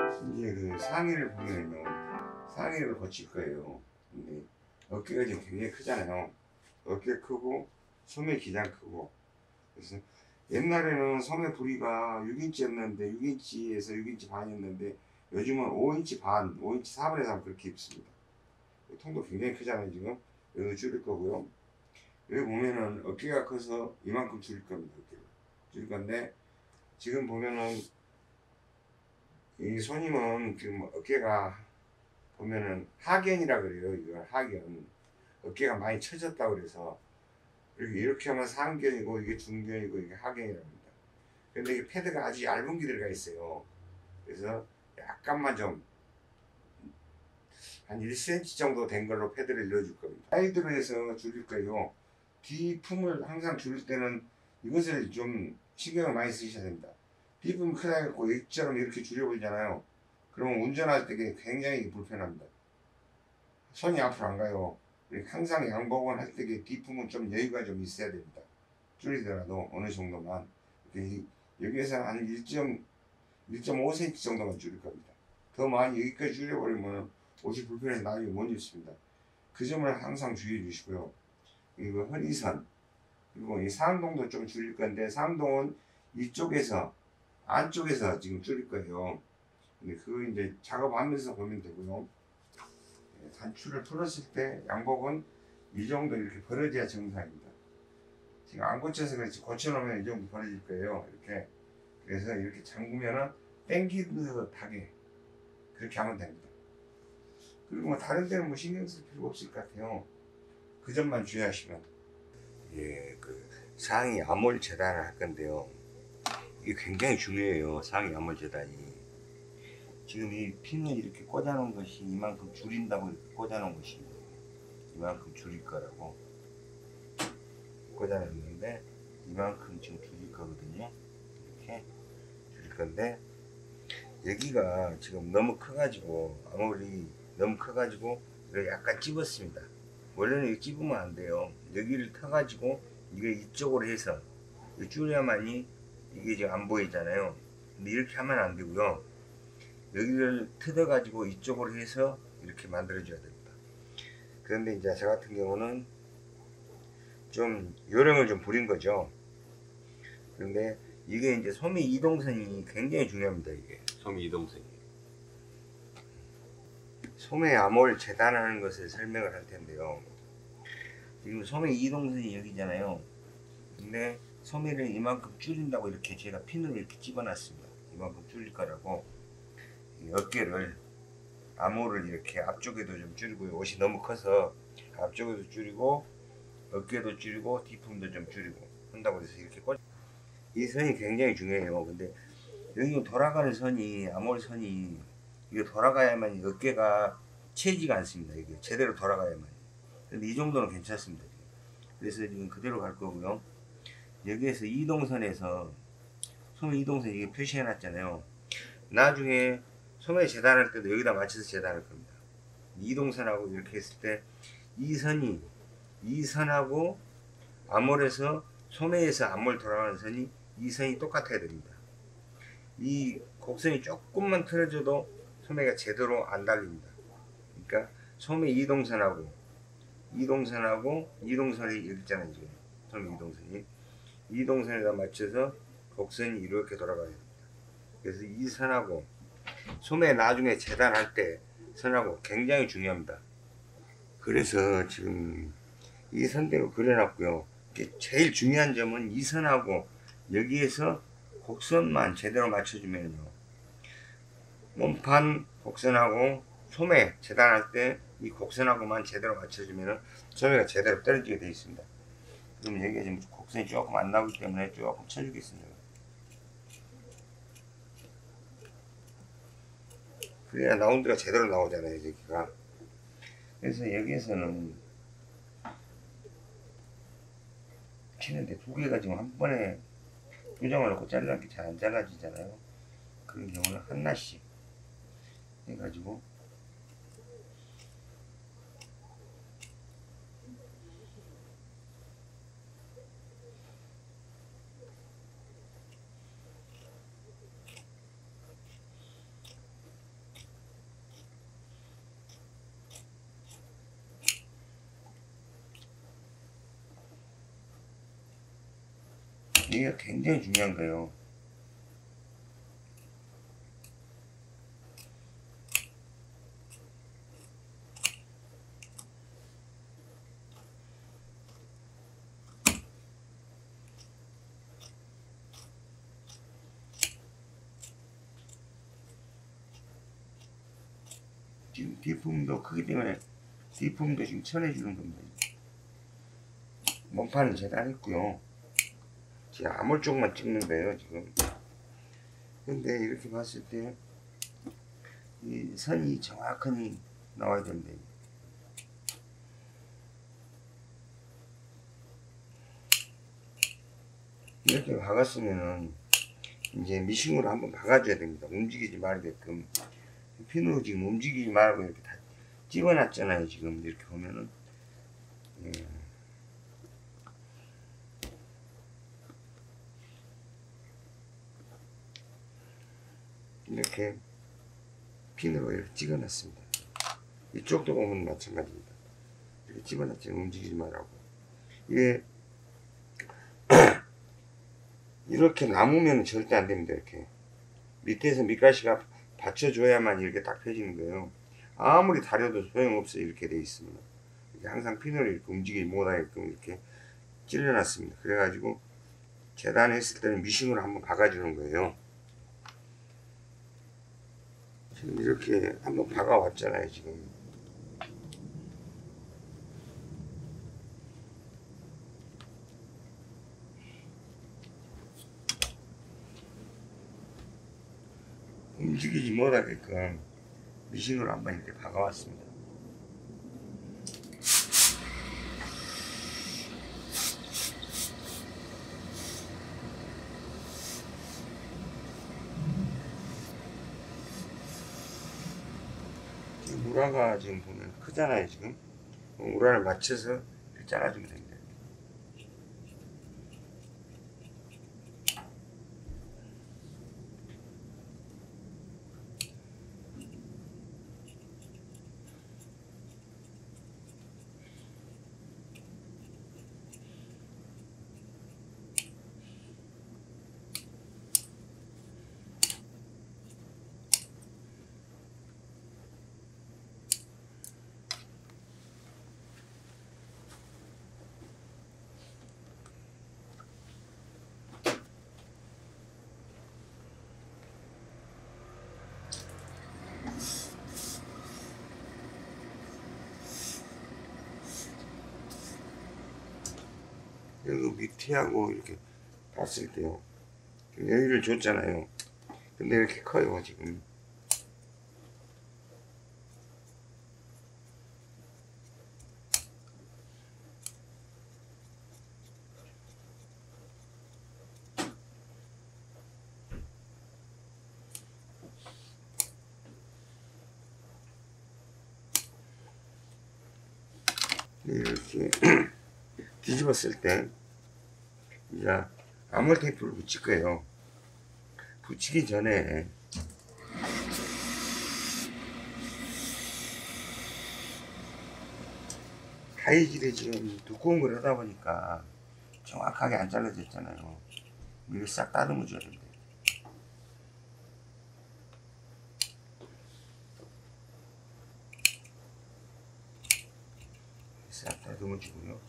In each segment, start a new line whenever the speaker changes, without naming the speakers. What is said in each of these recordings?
이제 그 상의를 보면요, 상의를 거칠 거예요. 근데 어깨가 지금 굉장히 크잖아요. 어깨 크고 소매 기장 크고. 그래서 옛날에는 소매 부리가 6인치였는데 6인치에서 6인치 반이었는데 요즘은 5인치 반, 5인치 4분의 3 그렇게 입습니다. 통도 굉장히 크잖아요. 지금 여기 줄일 거고요. 여기 보면은 어깨가 커서 이만큼 줄일 겁니다. 어깨를 줄일 건데 지금 보면은 이 손님은 지금 어깨가 보면은 하견이라 그래요. 이걸 하견. 어깨가 많이 처졌다고 그래서 이렇게 하면 상견이고 이게 중견이고 이게 하견이라고 합니다. 근데 이게 패드가 아주 얇은 게 들어가 있어요. 그래서 약간만 좀 한 1cm 정도 된 걸로 패드를 넣어줄 겁니다. 사이드로 해서 줄일 거예요. 뒤품을 항상 줄일 때는 이것을 좀 신경을 많이 쓰셔야 됩니다. 뒤품이 크다 해갖고 X처럼 이렇게 줄여버리잖아요. 그러면 운전할 때 굉장히 불편합니다. 손이 앞으로 안 가요. 항상 양복은 할 때 뒤품은 좀 여유가 좀 있어야 됩니다. 줄이더라도 어느 정도만. 여기에서 한 1.5cm 정도만 줄일 겁니다. 더 많이 여기까지 줄여버리면 옷이 불편해서 나중에 못 입습니다. 그 점을 항상 주의해 주시고요. 이거 허리선, 그리고 이 상동도 좀 줄일 건데 상동은 이쪽에서 안쪽에서 지금 줄일 거예요. 근데 그거 이제 작업하면서 보면 되고요. 단추를 풀었을 때 양복은 이 정도 이렇게 벌어져야 정상입니다. 지금 안 고쳐서 그렇지 고쳐놓으면 이 정도 벌어질 거예요. 이렇게. 그래서 이렇게 잠그면은 땡기듯하게 그렇게 하면 됩니다. 그리고 뭐 다른 데는 뭐 신경 쓸 필요가 없을 것 같아요. 그 점만 주의하시면. 예, 그 상의 암홀 재단을 할 건데요. 이게 굉장히 중요해요. 상의 암홀 재단이. 지금 이 핀을 이렇게 꽂아놓은 것이 이만큼 줄인다고 이렇게 꽂아놓은 것이 이만큼 줄일 거라고 꽂아놨는데 이만큼 지금 줄일 거거든요. 이렇게 줄일 건데 여기가 지금 너무 커가지고 아무리 너무 커가지고 약간 찝었습니다. 원래는 이거 찝으면 안 돼요. 여기를 터가지고 이게 이쪽으로 해서 줄여야만이 이게 지금 안 보이잖아요. 근데 이렇게 하면 안 되고요. 여기를 뜯어가지고 이쪽으로 해서 이렇게 만들어줘야 됩니다. 그런데 이제 저 같은 경우는 좀 요령을 좀 부린 거죠. 그런데 이게 이제 소매 이동선이 굉장히 중요합니다. 이게 소매 이동선이. 소매 암홀 재단하는 것을 설명을 할 텐데요. 지금 소매 이동선이 여기잖아요. 근데 소매를 이만큼 줄인다고 이렇게 제가 핀으로 이렇게 집어놨습니다. 이만큼 줄일 거라고. 어깨를 암홀을 이렇게 앞쪽에도 좀 줄이고 옷이 너무 커서 앞쪽에도 줄이고 어깨도 줄이고 뒤품도 좀 줄이고 한다고 해서 이렇게 이 선이 굉장히 중요해요. 근데 여기 돌아가는 선이 암홀 선이 이게 돌아가야만 어깨가 채지가 않습니다. 이게 제대로 돌아가야만. 근데 이 정도는 괜찮습니다. 그래서 지금 그대로 갈 거고요. 여기에서 이동선에서 소매 이동선 이게 표시해 놨잖아요. 나중에 소매 재단할 때도 여기다 맞춰서 재단할 겁니다. 이동선하고 이렇게 했을 때 이 선이 이 선하고 암홀에서 소매에서 암홀 돌아가는 선이 이 선이 똑같아야 됩니다. 이 곡선이 조금만 틀어져도 소매가 제대로 안 달립니다. 그러니까 소매 이동선하고 이동선이 여기 있잖아요. 지금 소매 이동선이 이동선에다 맞춰서 곡선이 이렇게 돌아가야 됩니다. 그래서 이 선하고 소매 나중에 재단할 때 선하고 굉장히 중요합니다. 그래서 지금 이 선대로 그려놨고요. 제일 중요한 점은 이 선하고 여기에서 곡선만 제대로 맞춰주면요. 몸판 곡선하고 소매 재단할 때 이 곡선하고만 제대로 맞춰주면 소매가 제대로 떨어지게 되어 있습니다. 그럼 여기가 지금 곡선이 조금 안 나오기 때문에 조금 쳐주겠습니다. 그래야 라운드가 제대로 나오잖아요. 여기가. 그래서 여기에서는 치는데 두 개가 지금 한 번에 교정을 놓고 잘라놓기 잘 안 잘라지잖아요. 그런 경우는 하나씩 해가지고 이게 굉장히 중요한 거예요. 지금 뒷품도 크기 때문에 뒷품도 지금 쳐내주는 겁니다. 몸판은 재단했고요. 지금 아몰 쪽만 찍는 거예요 지금. 근데 이렇게 봤을 때 이 선이 정확하게 나와야 된대. 이렇게 박았으면은 이제 미싱으로 한번 박아줘야 됩니다. 움직이지 말게끔. 핀으로 지금 움직이지 말고 이렇게 다 집어놨잖아요. 지금 이렇게 보면은. 예. 이렇게 핀으로 이렇게 찍어놨습니다. 이쪽도 보면 마찬가지입니다. 이렇게 집어놨지 움직이지 말라고. 이게 이렇게 남으면 절대 안 됩니다. 이렇게 밑에서 밑가시가 받쳐줘야만 이렇게 딱 펴지는 거예요. 아무리 다려도 소용없어요. 이렇게 돼 있으면 이렇게 항상 핀을 이렇게 움직이지 못하게끔 이렇게 찔러놨습니다. 그래가지고 재단했을 때는 미싱으로 한번 박아주는 거예요. 지금 이렇게 한번 박아왔잖아요. 지금 움직이지 못하게끔 미싱으로 한번 이렇게 박아왔습니다. 지금 우라가 지금 보면 크잖아요. 지금 우라를 맞춰서 이렇게 잘라주면 됩니다. 여기 밑에하고 이렇게 봤을 때요. 여기를 줬잖아요. 근데 이렇게 커요, 지금. 이렇게 뒤집었을 때 이제 아몰 테이프를 붙일 거예요. 붙이기 전에 가위질이 지금 두꺼운 걸 하다 보니까 정확하게 안 잘라졌잖아요. 이거 싹 다듬어 줘야 됩니다. 싹 다듬어 주고요.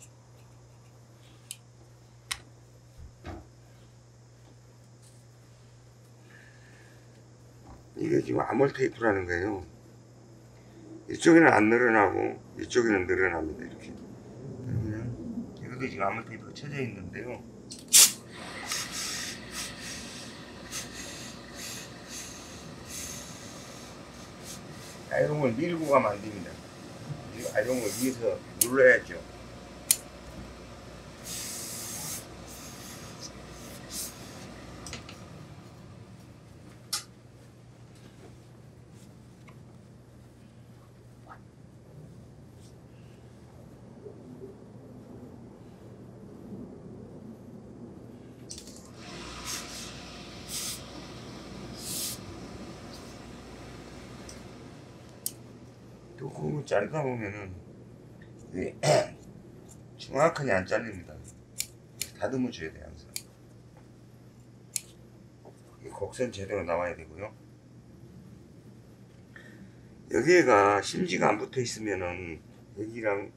이게 지금 아몰 테이프라는 거예요. 이쪽에는 안 늘어나고 이쪽에는 늘어납니다. 이렇게. 그러면 이것도 지금 아몰 테이프가 쳐져 있는데요. 아이롱을 밀고 가면 안 됩니다. 아이롱을 위에서 눌러야죠. 두꺼운 거 자르다 보면은 정확하게 안 잘립니다. 다듬어 줘야 돼요, 항상. 곡선 제대로 나와야 되고요. 여기가 심지가 안 붙어 있으면은 여기랑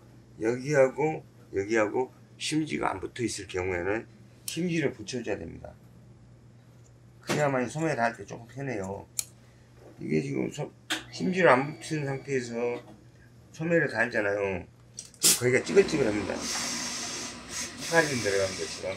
여기하고 심지가 안 붙어 있을 경우에는 심지를 붙여줘야 됩니다. 그래야만 소매를 달 때 조금 편해요. 이게 지금 심지를 안 붙은 상태에서 소매를 달잖아요. 거기가 찌글찌글합니다. 살이 들어간 것처럼.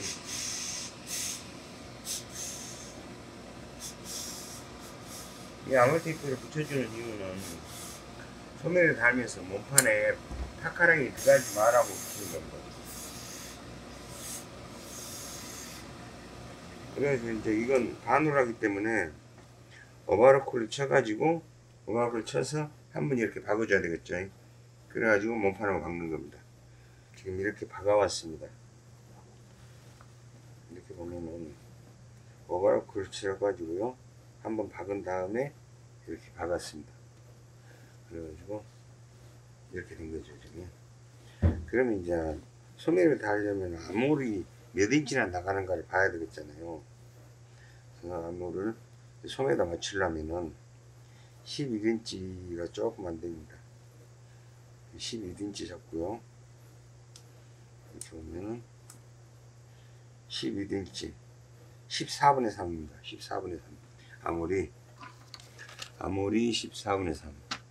이 아몰 테이프를 붙여주는 이유는 소매를 달면서 몸판에 타카랑이 들어가지 말라고 붙이는 겁니다. 그래서 이제 이건 바누라기 때문에 오버로크를 쳐가지고 오버로크를 쳐서 한번 이렇게 박아줘야 되겠죠. 그래가지고 몸판을 박는 겁니다. 지금 이렇게 박아왔습니다. 이렇게 보면은 오버로크를 쳐가지고요 한번 박은 다음에 이렇게 박았습니다. 그래가지고 이렇게 된 거죠 지금. 그러면 이제 소매를 달려면 아몰이 몇 인치나 나가는가를 봐야 되겠잖아요. 그래서 아몰을 소매에다 맞추려면은 11인치가 조금 안 됩니다. 11인치 잡고요. 이렇게 보면은 11인치 14분의 3입니다. 14분의 3. 아몰이 14분의 3.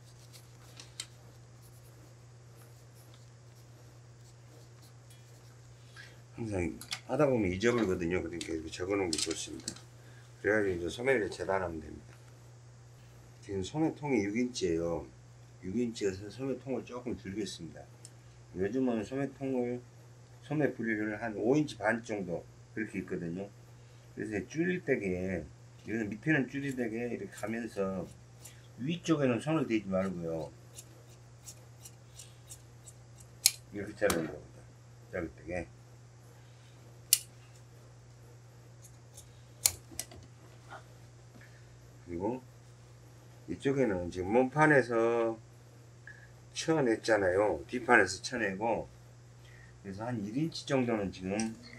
항상 하다 보면 잊어버리거든요. 그러니까 이렇게 적어 놓은 게 좋습니다. 그래가지고 이제 소매를 재단하면 됩니다. 지금 소매통이 6인치예요 6인치여서 소매통을 조금 줄이겠습니다. 요즘은 소매 분리를 한 5인치 반 정도 그렇게 있거든요. 그래서 줄일 때게 이거는 밑에는 줄이되게 이렇게 가면서 위쪽에는 손을 대지 말고요. 이렇게 자르는 겁니다. 자를 때게. 그리고 이쪽에는 지금 몸판에서 쳐냈잖아요. 뒷판에서 쳐내고 그래서 한 1인치 정도는 지금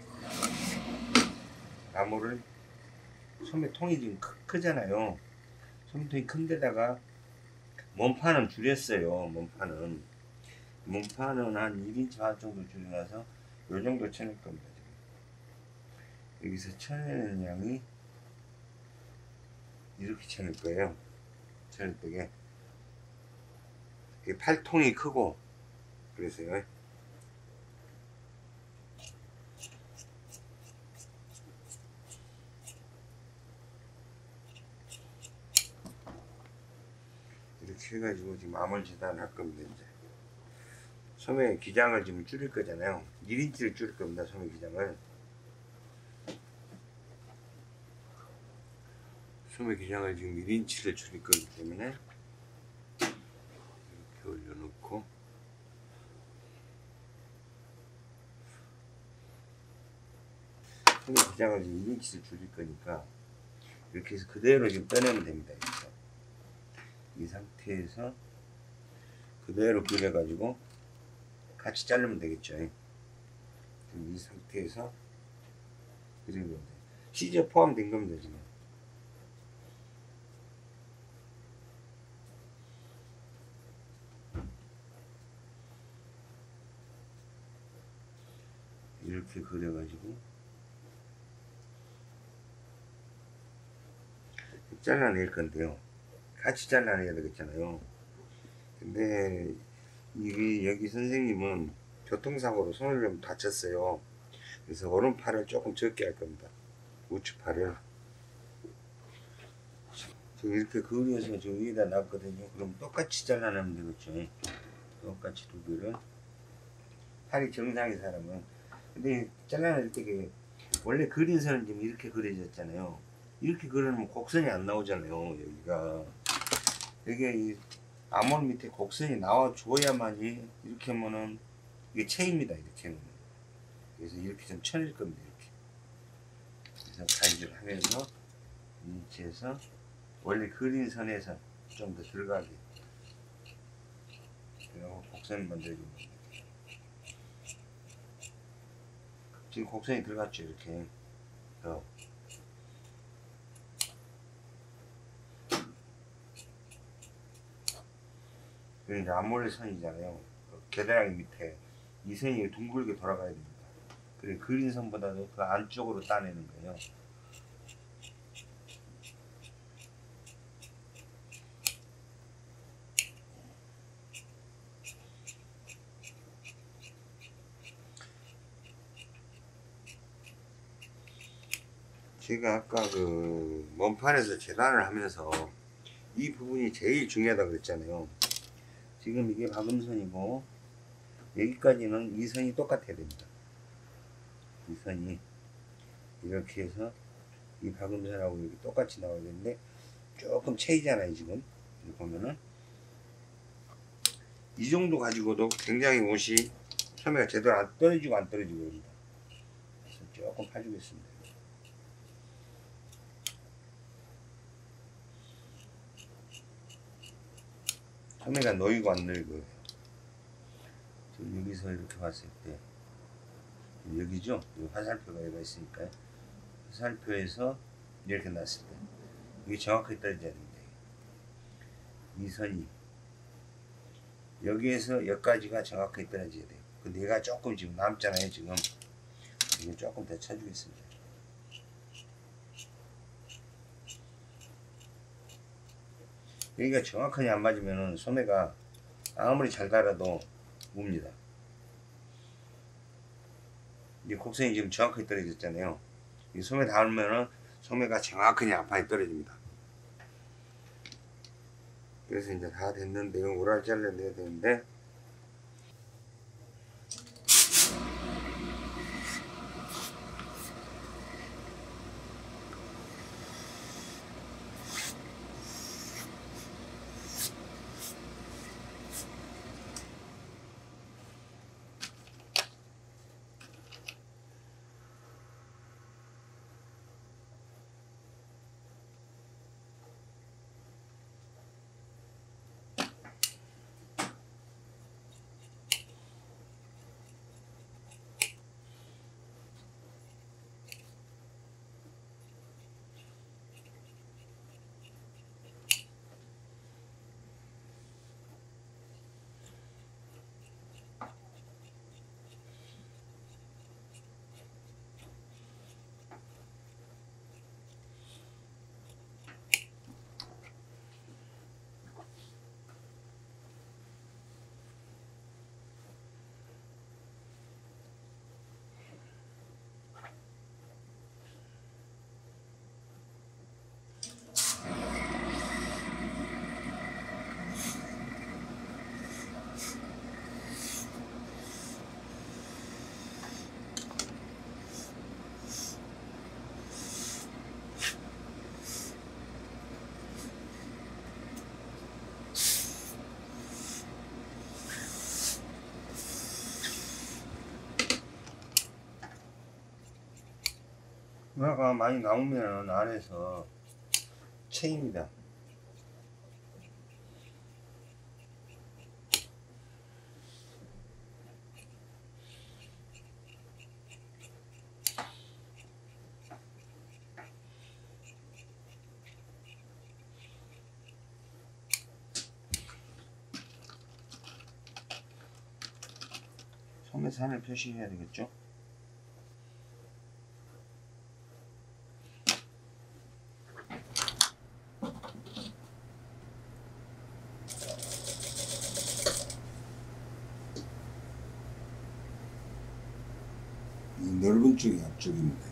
나무를 소매통이 지금 크잖아요. 소매통이 큰데다가 몸판은 줄였어요. 몸판은 한 1인치 반 정도 줄여놔서 요 정도 쳐낼 겁니다. 지금. 여기서 쳐내는 양이 이렇게 쳐낼 거예요. 쳐낼 때게 팔통이 크고 그래서요. 이렇게 해가지고 지금 암을 재단할 겁니다. 이제 소매 기장을 지금 줄일 거잖아요. 1인치를 줄일 겁니다. 소매 기장을. 소매 기장을 지금 1인치를 줄일 거기 때문에 이렇게 올려놓고 소매 기장을 지금 2인치를 줄일 거니까 이렇게 해서 그대로 지금 떠내면 됩니다. 이렇게. 이 상태에서 그대로 그려가지고 같이 자르면 되겠죠. 지금 이 상태에서 그리면 돼요. 시저 포함된 겁니다. 지금. 이렇게 그려가지고 잘라낼 건데요. 같이 잘라내야 되겠잖아요. 근데 여기 선생님은 교통사고로 손을 좀 다쳤어요. 그래서 오른팔을 조금 적게 할 겁니다. 우측팔을 지금 이렇게 그려서 저 위에다 놨거든요. 그럼 똑같이 잘라내면 되겠죠. 똑같이 두 개를. 팔이 정상인 사람은. 근데 잘라낼 때 원래 그린 선은 지금 이렇게 그려졌잖아요. 이렇게 그리면 곡선이 안 나오잖아요. 여기가 여기가 이 아몰 밑에 곡선이 나와줘야만이 이렇게 하면은 이게 체입니다. 이렇게 하면. 그래서 이렇게 좀 쳐낼 겁니다. 이렇게. 그래서 가위질 하면서 위치에서 원래 그린 선에서 좀 더 들어가게. 그리고 곡선을 만들어줍니다. 지금 곡선이 들어갔죠. 이렇게. 그리고 이제 앞몰래 선이잖아요. 겨드랑이 밑에 이 선이 둥글게 돌아가야 됩니다. 그리고 그린 선보다도 그 안쪽으로 따내는 거예요. 제가 아까 그 먼판에서 재단을 하면서 이 부분이 제일 중요하다고 그랬잖아요. 지금 이게 박음선이고 여기까지는 이 선이 똑같아야 됩니다. 이 선이 이렇게 해서 이 박음선하고 이렇게 똑같이 나와야 되는데 조금 차이잖아요. 지금 여기 보면은 이 정도 가지고도 굉장히 옷이 소매가 제대로 안 떨어지고 안 떨어지고 그럽니다. 그래서 조금 파주겠습니다. 소매가 놓이고 안 놓이고 지금 여기서 이렇게 봤을 때 여기죠? 여기 화살표가 여기가 있으니까요. 화살표에서 이렇게 놨을 때 이게 정확하게 떨어져야 됩니다. 이 선이 여기에서 여기까지가 정확하게 떨어져야 돼요. 근데 얘가 조금 지금 남잖아요. 지금 이거 조금 더 쳐주겠습니다. 여기가 정확하게 안 맞으면 소매가 아무리 잘 달아도 웁니다. 이 곡선이 지금 정확하게 떨어졌잖아요. 이 소매 닿으면은 소매가 정확하게 앞판에 떨어집니다. 그래서 이제 다 됐는데 이거 오랄 잘라내야 되는데 누나가 많이 나오면 안에서 체입니다. 소매산을 표시해야 되겠죠? 이 넓은 쪽이 앞쪽입니다.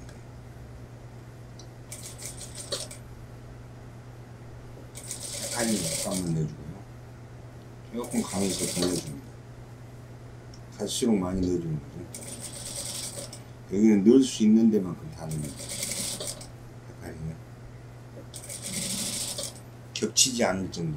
약간이 약간만 넣어주고요. 조금 강해서 더 넣어줍니다. 갈수록 많이 넣어주는 거죠. 여기는 넣을 수 있는 데만큼 다 넣습니다. 약간이요. 겹치지 않을 정도.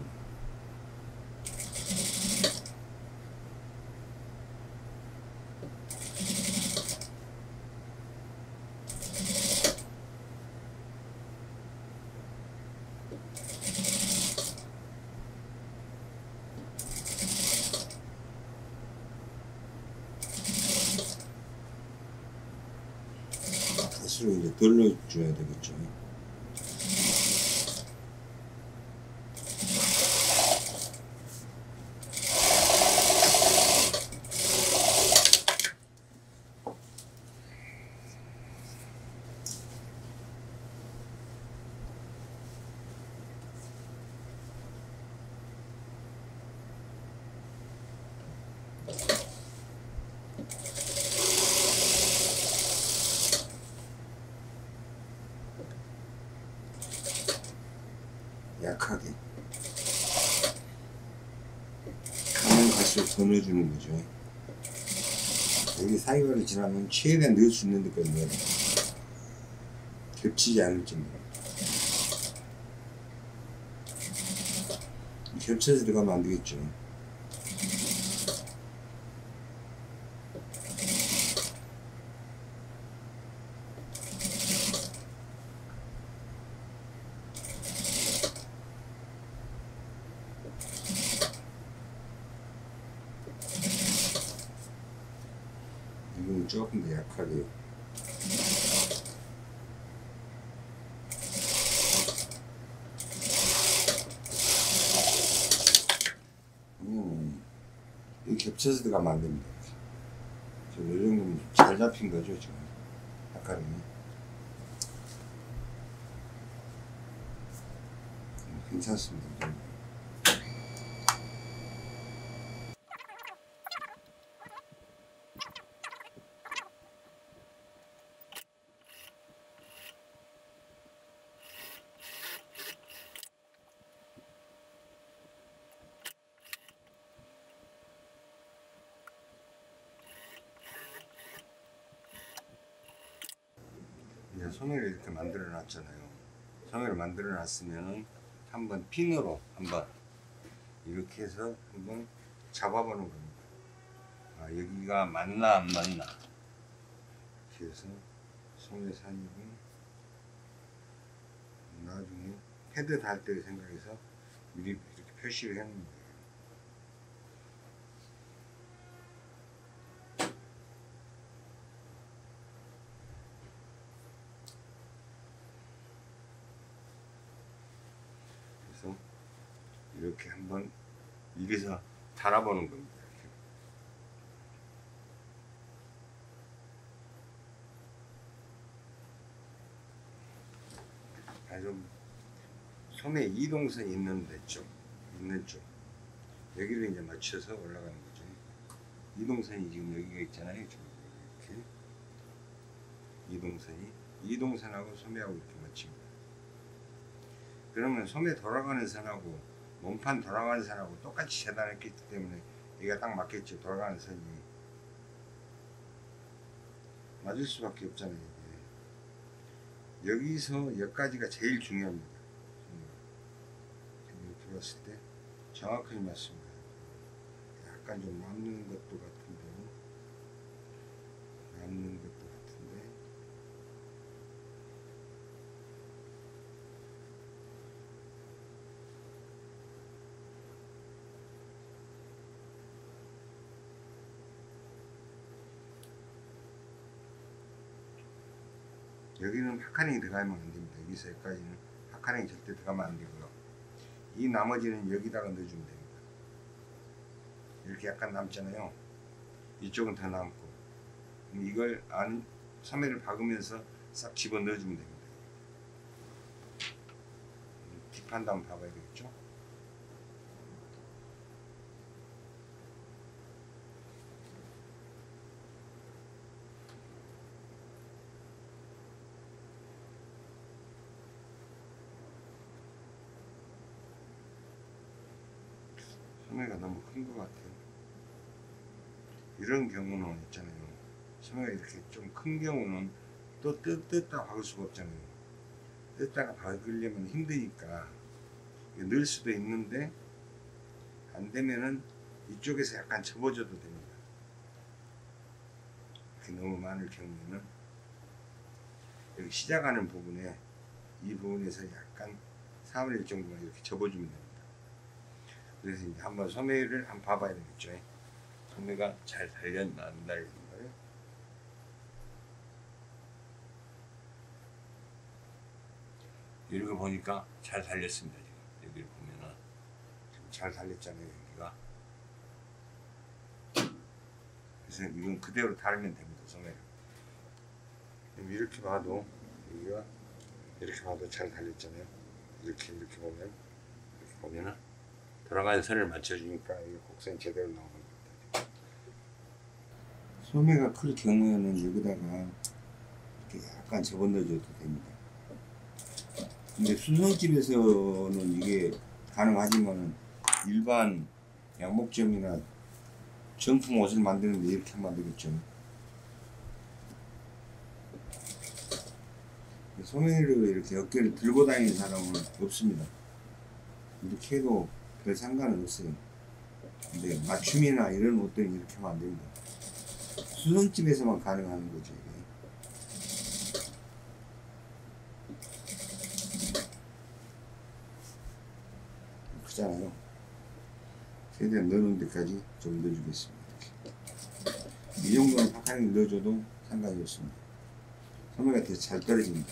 갈수록 이제 덜 넣어줘야 되겠죠. 약하게 가면 갈수록 더 넣어주는 거죠. 여기 사이가를 지나면 최대한 넣을 수 있는 데까지 넣어요. 겹치지 않을 정도로. 겹쳐서 들어가면 안 되겠죠. 이건 조금 더 약하게. 이 겹쳐서 들어가면 안 됩니다. 지금 이 정도면 잘 잡힌 거죠, 지금. 약간은. 괜찮습니다. 이제 소매를 이렇게 만들어 놨잖아요. 소매를 만들어 놨으면은 한번 핀으로 한번 이렇게 해서 한번 잡아보는 겁니다. 아, 여기가 맞나 안 맞나. 이렇게 해서 소매 산입은 나중에 패드 달 때 생각해서 미리 이렇게 표시를 해놓는 거예요. 그래서 이렇게 한번 이래서 달아보는 겁니다. 좀 소매 이동선이 있는 데쪽, 있는 쪽 여기를 이제 맞춰서 올라가는 거죠. 이동선이 지금 여기가 있잖아요. 이렇게 이동선하고 소매하고 이렇게 맞춥니다. 그러면 소매 돌아가는 선하고 몸판 돌아가는 선하고 똑같이 재단했기 때문에 여기가 딱 맞겠죠. 돌아가는 선이 맞을 수밖에 없잖아요. 이게. 여기서 여기까지가 제일 중요합니다. 이렇게 봤을 때 정확하게 맞습니다. 약간 좀 남는 것도 같은데 여기는 파카링이 들어가면 안 됩니다. 여기서 여기까지는 파카링이 절대 들어가면 안 되고요. 이 나머지는 여기다가 넣어주면 됩니다. 이렇게 약간 남잖아요. 이쪽은 더 남고 이걸 안 소매를 박으면서 싹 집어 넣어주면 됩니다. 뒷판도 한번 봐봐야 되겠죠. 소매가 너무 큰 것 같아요. 이런 경우는 있잖아요. 소매가 이렇게 좀 큰 경우는 또 뜯다가 박을 수가 없잖아요. 뜯다가 박으려면 힘드니까 넣을 수도 있는데 안 되면은 이쪽에서 약간 접어줘도 됩니다. 이렇게 너무 많을 경우에는 여기 시작하는 부분에 이 부분에서 약간 4분의 1 정도만 이렇게 접어주면 됩니다. 그래서 이제 한번 소매를 한번 봐봐야 되겠죠. 소매가 잘 달렸나 안 달렸나요? 이렇게 보니까 잘 달렸습니다. 지금 여기를 보면은 지금 잘 달렸잖아요. 여기가. 그래서 이건 그대로 달면 됩니다. 소매를. 이렇게 봐도 여기가 이렇게 봐도 잘 달렸잖아요. 이렇게 보면은 돌아가는 선을 맞춰주니까 이 곡선이 제대로 나오는 겁니다. 소매가 클 경우에는 여기다가 이렇게 약간 접어넣어줘도 됩니다. 근데 수성집에서는 이게 가능하지만 일반 양복점이나 정품 옷을 만드는데 이렇게 하면 안 되겠죠. 소매로 이렇게 어깨를 들고 다니는 사람은 없습니다. 이렇게 해도 별 상관은 없어요. 근데 맞춤이나 이런 옷들은 이렇게 하면 안 됩니다. 수성집에서만 가능한 거죠. 이게. 크잖아요. 최대한 넣는 데까지 좀 넣어주겠습니다. 이렇게. 이 정도는 파카링 넣어줘도 상관이 없습니다. 소매가 되게 잘 떨어집니다.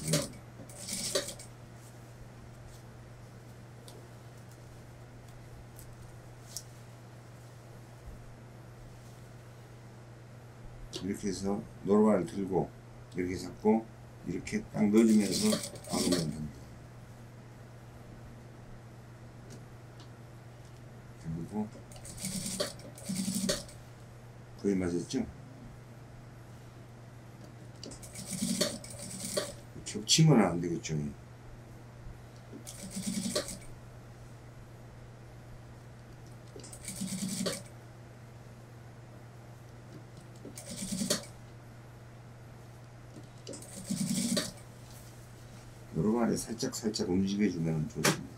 이렇게 해서 노루발을 들고 이렇게 잡고 이렇게 딱 넣어주면서 박으면 됩니다. 그리고 거의 맞았죠? 겹치면 안 되겠죠. 노루발에 살짝 움직여주면 좋습니다.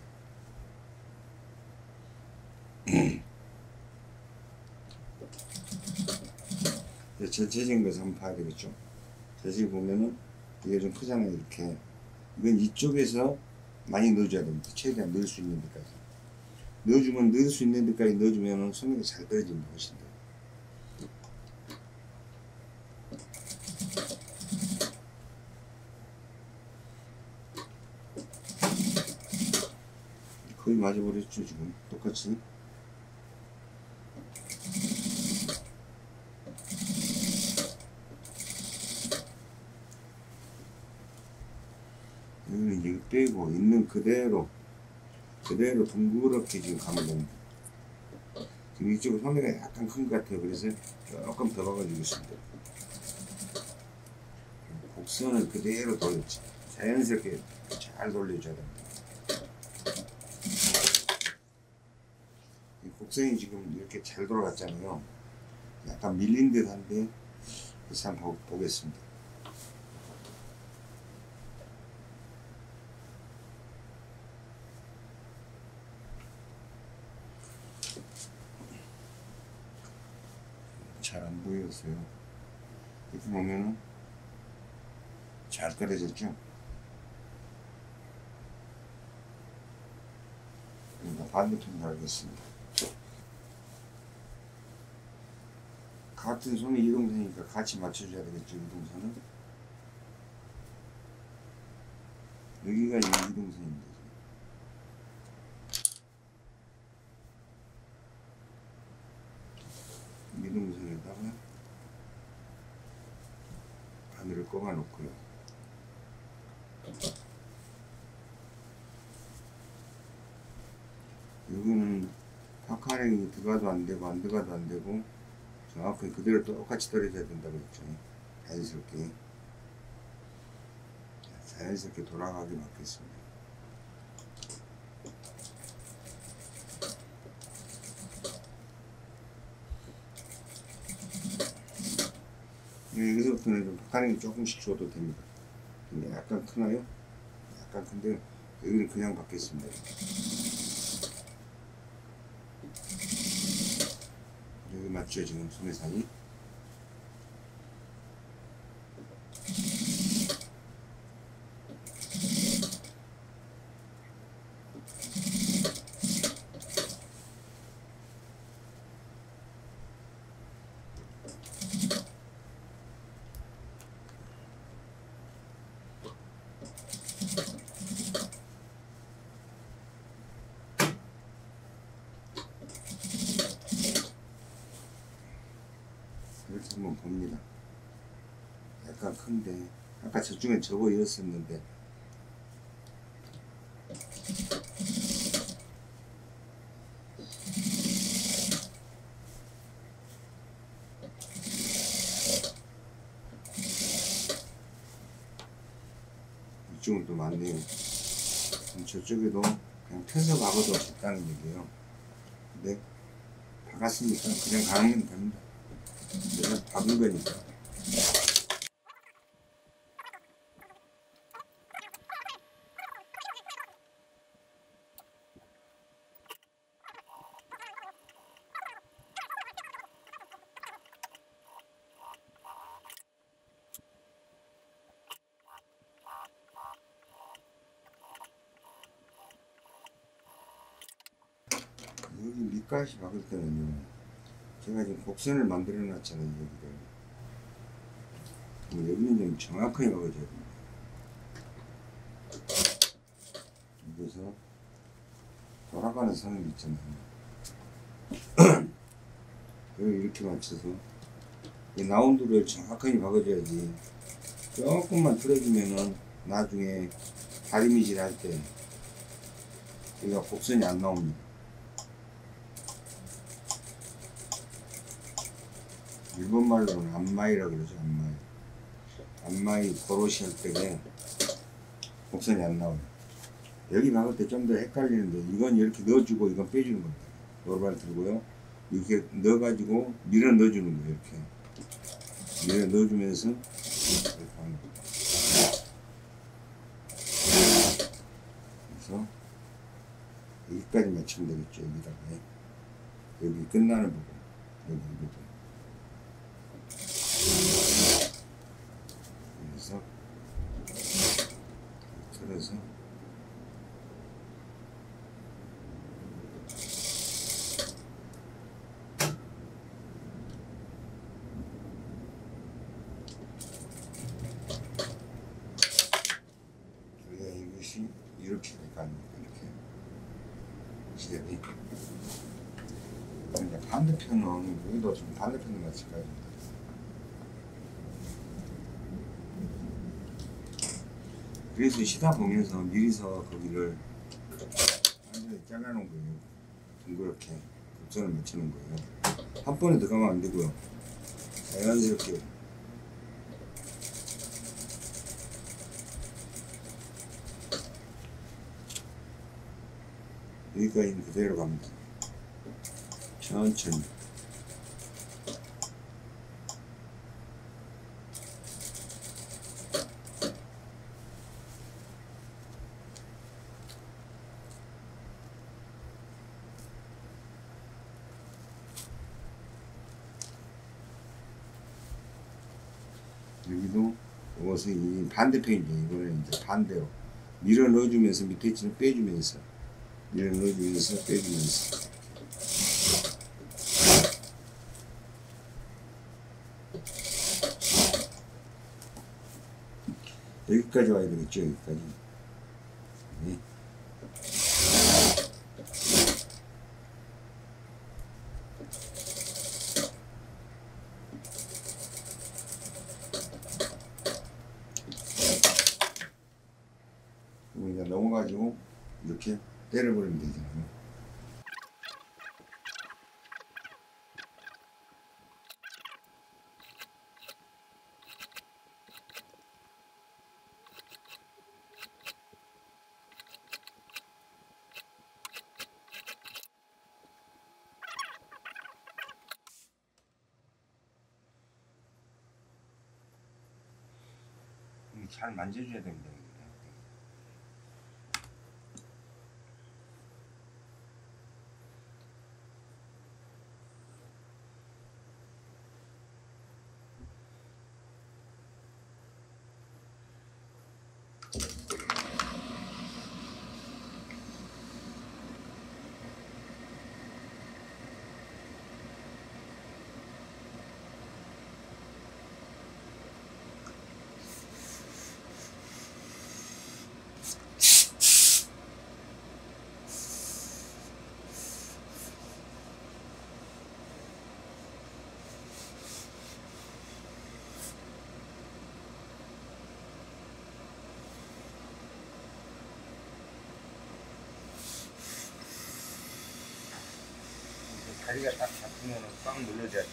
전체적인 것을 한번 봐야 되겠죠. 자세히 보면은 이게 좀 크잖아요. 이렇게 이건 이쪽에서 많이 넣어줘야 됩니다. 최대한 넣을 수 있는 데까지 넣을 수 있는 데까지 넣어주면 소매가 잘 떨어집니다. 훨씬 더. 거의 맞아버렸죠. 지금 똑같이. 여기는 이제 빼고 있는 그대로 둥그렇게 지금 가면 됩니다. 지금 이쪽은 소매가 약간 큰 것 같아요. 그래서 조금 더 박아주겠습니다. 곡선을 그대로 돌렸지. 자연스럽게 잘 돌려줘야 됩니다. 이 곡선이 지금 이렇게 잘 돌아갔잖아요. 약간 밀린 듯 한데 그래서 한번 보겠습니다. 잘 안 보였어요. 이렇게 보면은 잘 떨어졌죠? 그러니까 반대편 달겠습니다. 같은 소매 이동선이니까 같이 맞춰줘야 되겠죠. 이동선은 여기가 이동선입니다. 이동선에다가 바늘을 꼽아 놓고요. 여기는 파카링이 들어가도 안 되고 안 들어가도 안 되고 정확하게 그대로 똑같이 떨어져야 된다고 했죠. 자연스럽게 돌아가게 맞겠습니다. 여기서부터는 좀 파카링이 조금씩 줘도 됩니다. 근데 약간 크나요? 약간 큰데 여기는 그냥 받겠습니다. 여기 맞죠? 지금 소매산이 이렇게 한번 봅니다. 약간 큰데 아까 저쪽엔 접어였었는데 이쪽은 또 많네요. 저쪽에도 그냥 펴서 박아도 적당히 얘기해요. 근데 박았으니까 그냥 가면 됩니다. 내가 박은 거니까. 여기 밑가시 박을 때는요, 제가 지금 곡선을 만들어 놨잖아요. 여기는 좀 정확하게 박아줘야 됩니다. 여기서 돌아가는 선을 있잖아요. 여기 이렇게 맞춰서 이 라운드를 정확하게 박아줘야지. 조금만 틀어주면은 나중에 다리미질 할 때 여기가 곡선이 안 나옵니다. 일본 말로는 안마이라고 그러죠. 안마이. 안마이 고로시 할 때에 곡선이 안 나와요. 여기 박을 때 좀 더 헷갈리는데, 이건 이렇게 넣어주고 이건 빼주는 겁니다. 노루발 들고요, 이렇게 넣어가지고 밀어 넣어주는 거예요. 이렇게 밀어 넣어주면서 이렇게 하는 거예요. 그래서 여기까지 맞추면 되겠죠. 여기다가 여기 끝나는 부분, 여기 이 부분. 그래서 틀어서 이것이 이렇게 가니까 이렇게 시대이. 이제 반대편은 여기도 좀 반대편을 맞출까요? 그래서 시다 보면서 미리서 거기를 완전히 잘라놓은 거예요. 둥그렇게 곡선을 맞추는 거예요. 한 번에 들어가면 안 되고요. 자연스럽게 여기까지는 그대로 갑니다. 천천히. 여기도 이것은 이 반대편이죠. 이거는 이제 반대로 밀어 넣어주면서 밑에 있지는 빼주면서, 밀어 넣어주면서 빼주면서. 여기까지 와야 되겠죠. 여기까지. 네. 이제 넘어가지고 이렇게 때려버리면 되잖아요. 잘 만져줘야 됩니다. 다리가 딱 잡히면 꽉 눌러줘야 돼.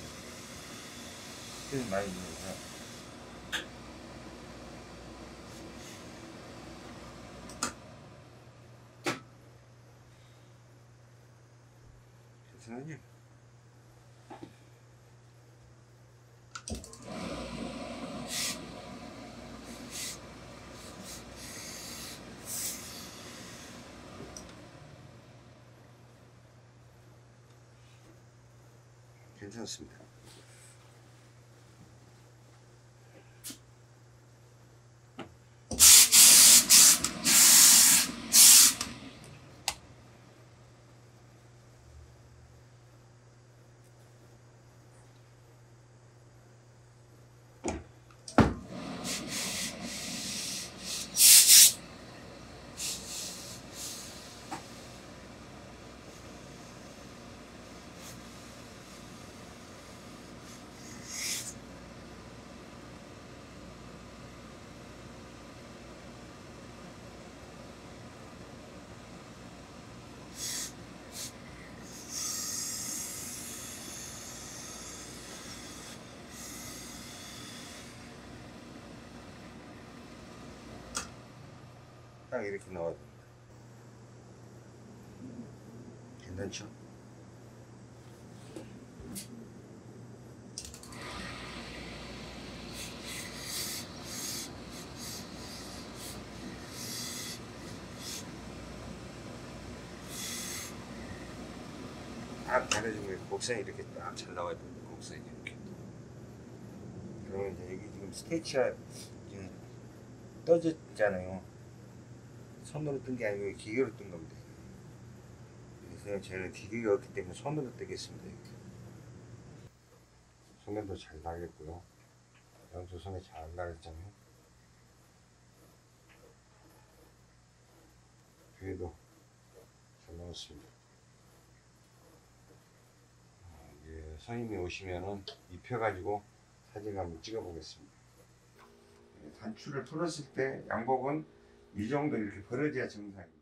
힘 많이 눌러서. 선생님. 괜찮습니다. 딱 이렇게 넣어야 됩니다. 괜찮죠? 딱 가려주면 곡선이 이렇게 딱 잘 나와야 됩니다. 곡선이 이렇게. 그러면 이제 여기 지금 스케치가 지금 떠졌잖아요. 손으로 뜬 게 아니고 기계로 뜬 겁니다. 그래서 저는 기계가 없기 때문에 손으로 뜨겠습니다. 소면도 잘 나겠고요. 양쪽 손에 잘 나겠잖아요. 뒤에도 잘 나왔습니다. 이제 선생님이 오시면은 입혀가지고 사진 한번 찍어 보겠습니다. 단추를 풀었을 때 양복은 이 정도 이렇게 벌어져야 정상입니다.